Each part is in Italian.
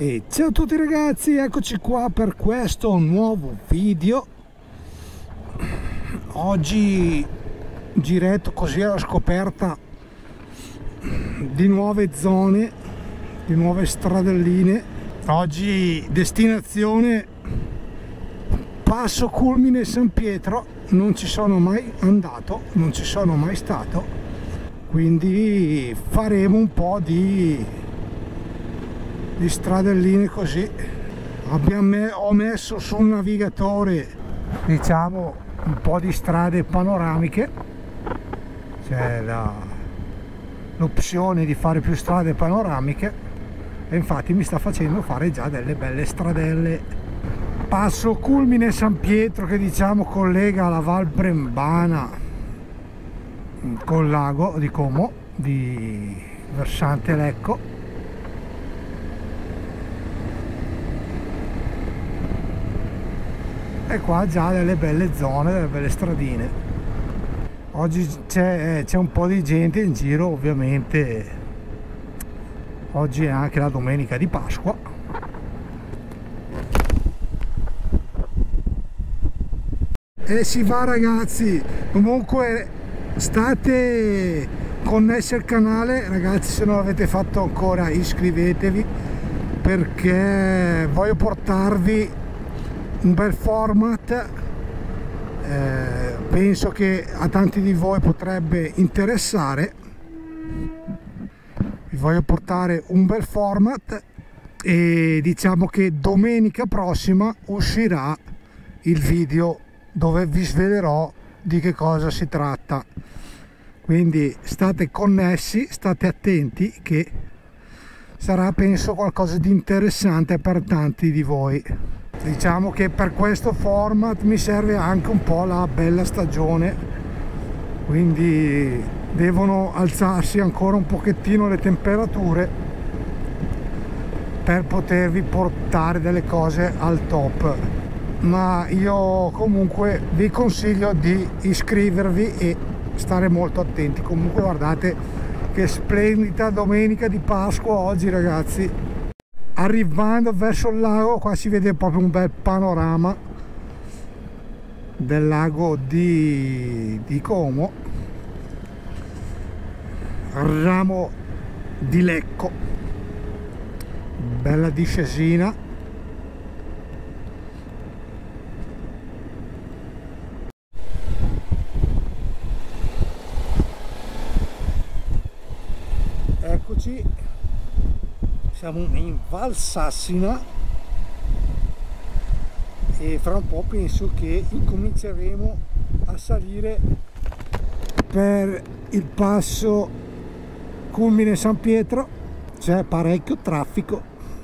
E ciao a tutti ragazzi, eccoci qua per questo nuovo video. Oggi giretto così alla scoperta di nuove zone, di nuove stradelline. Oggi destinazione Passo Culmine San Pietro. Non ci sono mai andato, non ci sono mai stato, quindi faremo un po' di stradelline così. Ho messo sul navigatore, diciamo, un po' di strade panoramiche. C'è l'opzione di fare più strade panoramiche e infatti mi sta facendo fare già delle belle stradelle. Passo Culmine San Pietro, che diciamo collega la Val Brembana col lago di Como di versante Lecco. E qua già delle belle zone, delle belle stradine. Oggi c'è un po' di gente in giro, ovviamente oggi è anche la domenica di Pasqua. E si va ragazzi, comunque state connessi al canale ragazzi, se non l'avete fatto ancora iscrivetevi, perché voglio portarvi un bel format. Penso che a tanti di voi potrebbe interessare. Vi voglio portare un bel format e diciamo che domenica prossima uscirà il video dove vi svelerò di che cosa si tratta, quindi state connessi, state attenti, che sarà penso qualcosa di interessante per tanti di voi. Diciamo che per questo format mi serve anche un po' la bella stagione, quindi devono alzarsi ancora un pochettino le temperature per potervi portare delle cose al top. Ma io comunque vi consiglio di iscrivervi e stare molto attenti. Comunque guardate che splendida domenica di Pasqua oggi ragazzi. Arrivando verso il lago, qua si vede proprio un bel panorama del lago di Como, ramo di Lecco, bella discesina. Eccoci, siamo in Val Sassina e fra un po' penso che incominceremo a salire per il passo Culmine San Pietro. C'è parecchio traffico,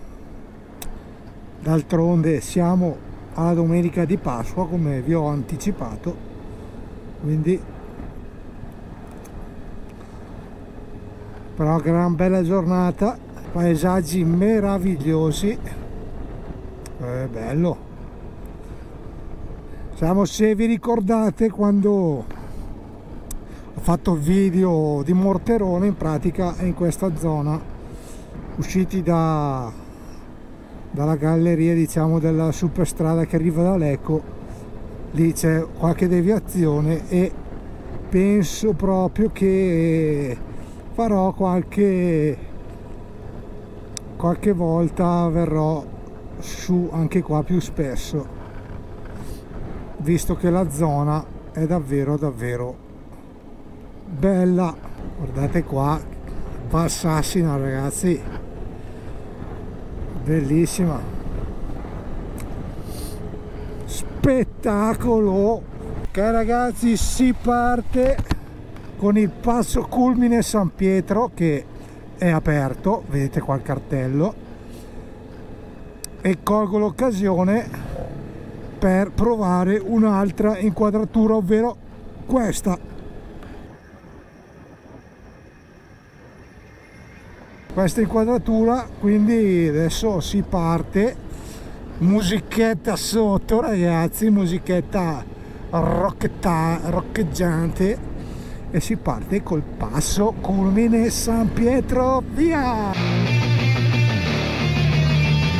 d'altronde siamo alla domenica di Pasqua come vi ho anticipato, quindi però gran bella giornata, paesaggi meravigliosi, è bello. Diciamo, se vi ricordate quando ho fatto il video di Morterone, in pratica è in questa zona, usciti dalla galleria, diciamo, della superstrada che arriva da Lecco. Lì c'è qualche deviazione e penso proprio che farò qualche volta, verrò su anche qua più spesso, visto che la zona è davvero bella. Guardate qua, Val Sassina ragazzi, bellissima, spettacolo. Ok ragazzi, si parte con il passo Culmine San Pietro che è aperto, vedete qua il cartello, e colgo l'occasione per provare un'altra inquadratura, ovvero questa. Questa inquadratura, quindi adesso si parte, musichetta sotto ragazzi, musichetta roccheggiante, e si parte col passo Culmine San Pietro, via!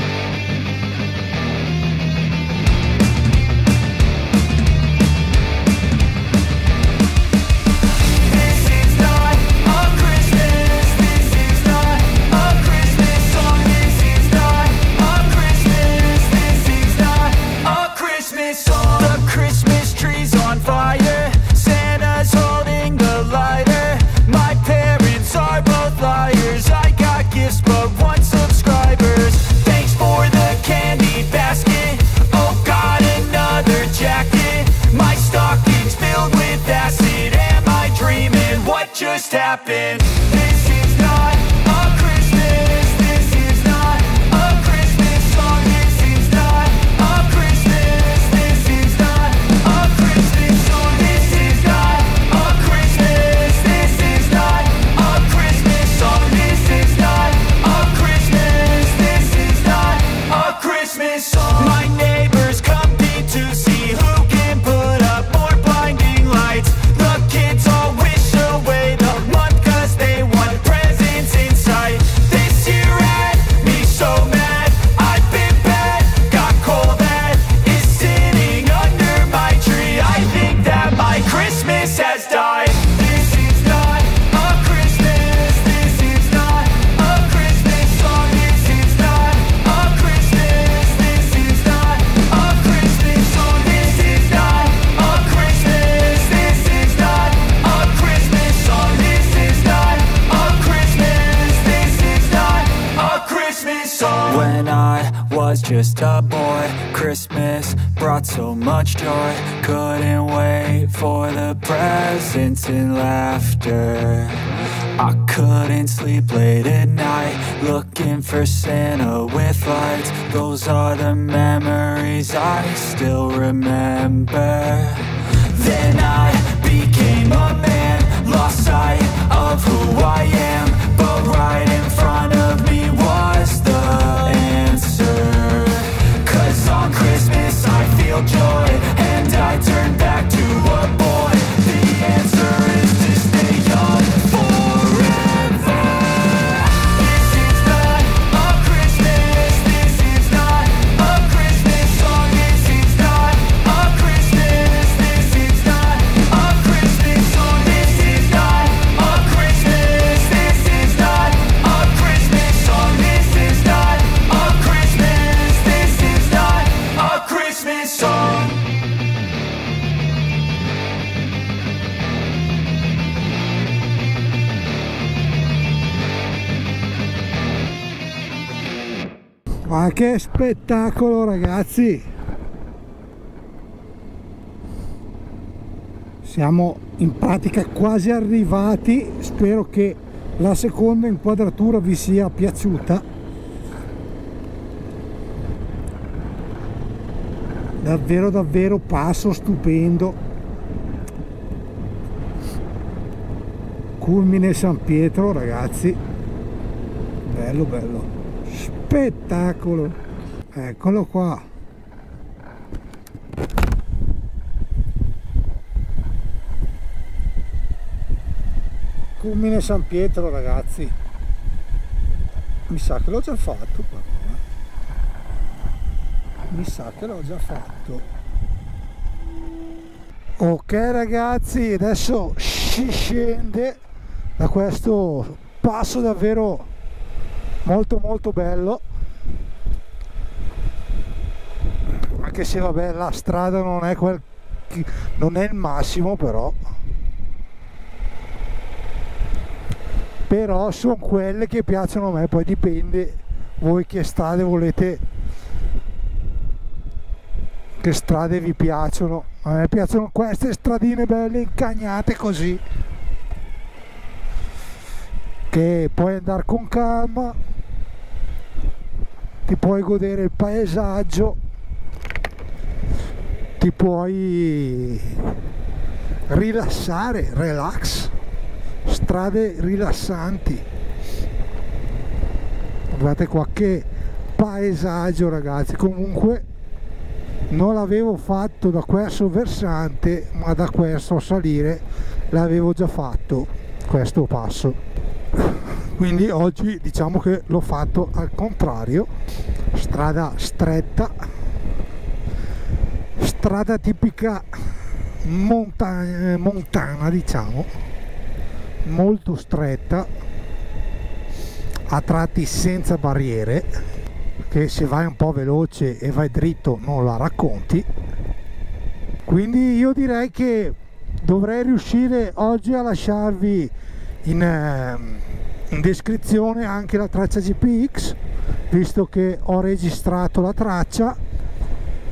just happened. This is not a Christmas. This is not a Christmas song. This is not a Christmas. This is not a Christmas song. This is not a Christmas. This is not a Christmas song. This is not a Christmas. This is not a Christmas song. My neighbors compete to see who can put up more blinding lights. The kids all wish away the month 'cause they want presents in sight. This year had me so mad, I've been bad, got coal that is sitting under my tree. I think that my Christmas has died. This is not a Christmas. This is not a Christmas song. This is not a Christmas. This is not a Christmas song. This is not a Christmas. This is not a Christmas song. This is not a Christmas. This is not a Christmas song. When I was just a boy, Christmas brought so much joy. Couldn't wait for the presents and laughter. I couldn't sleep late at night, looking for Santa with lights. Those are the memories I still remember. Then I became a man, lost sight of who I am, but right in front of me was the answer. 'Cause on Christmas I feel joy, and I turn back to a boy. The answer is to stay young forever. This is not a Christmas. This is not a Christmas song. This is not a Christmas. This is not a Christmas song. This is not a Christmas. This is not a Christmas song. This is not a Christmas. This is not a Christmas song. Ma che spettacolo, ragazzi! Siamo in pratica quasi arrivati. Spero che la seconda inquadratura vi sia piaciuta. Davvero davvero passo stupendo. Culmine San Pietro, ragazzi, bello bello, spettacolo. Eccolo qua. Culmine San Pietro, ragazzi. Mi sa che l'ho già fatto però, mi sa che l'ho già fatto. Ok ragazzi, adesso si scende da questo passo davvero molto molto bello, anche se vabbè la strada non è il massimo, però sono quelle che piacciono a me. Poi dipende voi che strade volete, che strade vi piacciono. A me piacciono queste stradine belle incagnate così, che puoi andare con calma, ti puoi godere il paesaggio, ti puoi rilassare, relax, strade rilassanti. Guardate qua che paesaggio, ragazzi. Comunque non l'avevo fatto da questo versante, ma da questo a salire l'avevo già fatto questo passo, quindi oggi diciamo che l'ho fatto al contrario. Strada stretta, strada tipica montana, diciamo, molto stretta, a tratti senza barriere, che se vai un po' veloce e vai dritto non la racconti. Quindi io direi che dovrei riuscire oggi a lasciarvi in descrizione anche la traccia GPX, visto che ho registrato la traccia.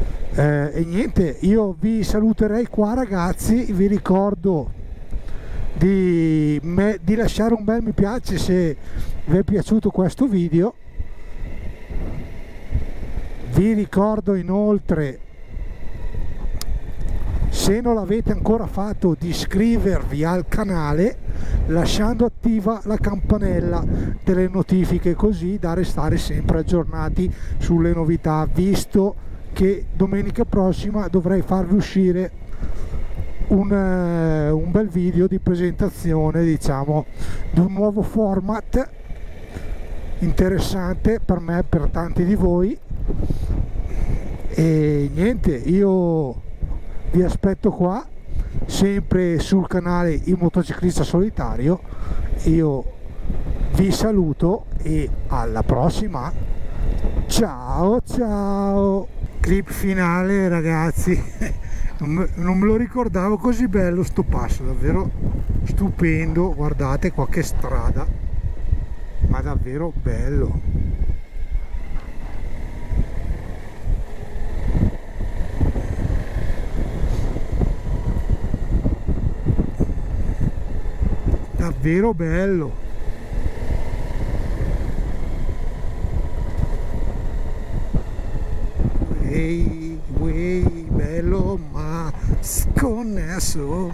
E niente, io vi saluterei qua, ragazzi. Vi ricordo di lasciare un bel mi piace se vi è piaciuto questo video. Vi ricordo inoltre, se non l'avete ancora fatto, di iscrivervi al canale lasciando attiva la campanella delle notifiche, così da restare sempre aggiornati sulle novità, visto che domenica prossima dovrei farvi uscire un bel video di presentazione, diciamo, di un nuovo format interessante per me e per tanti di voi. E niente, io vi aspetto qua sempre sul canale Il Motociclista Solitario. Io vi saluto e alla prossima, ciao ciao. Clip finale ragazzi, non me lo ricordavo così bello sto passo, davvero stupendo. Guardate qua che strada, ma davvero bello. Davvero bello. Bello ma sconnesso.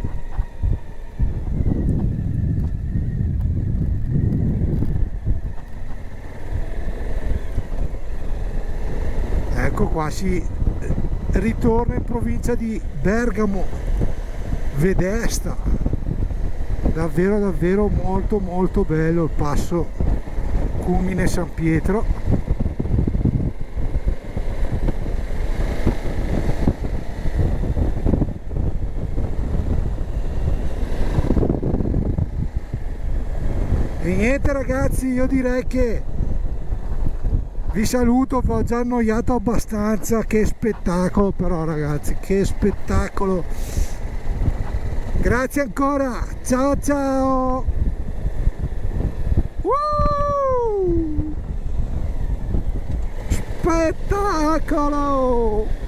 Ecco qua si ritorna in provincia di Bergamo Vedesta. Davvero davvero molto molto bello il passo Cumine San Pietro. E niente ragazzi, io direi che vi saluto, vi ho già annoiato abbastanza. Che spettacolo però ragazzi, che spettacolo. Grazie ancora, ciao ciao. Spettacolo.